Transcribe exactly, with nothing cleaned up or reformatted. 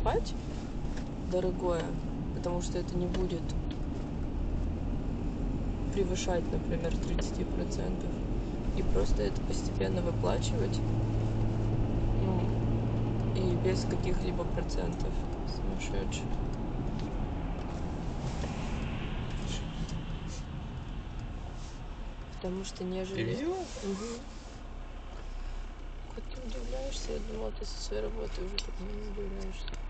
покупать дорогое, потому что это не будет превышать, например, тридцать процентов, и просто это постепенно выплачивать, ну, и без каких-либо процентов. Сумасшедший. Потому что нежели... Ты видела? Угу. Хоть ты удивляешься, я думала, ты со своей работы уже так не удивляешься.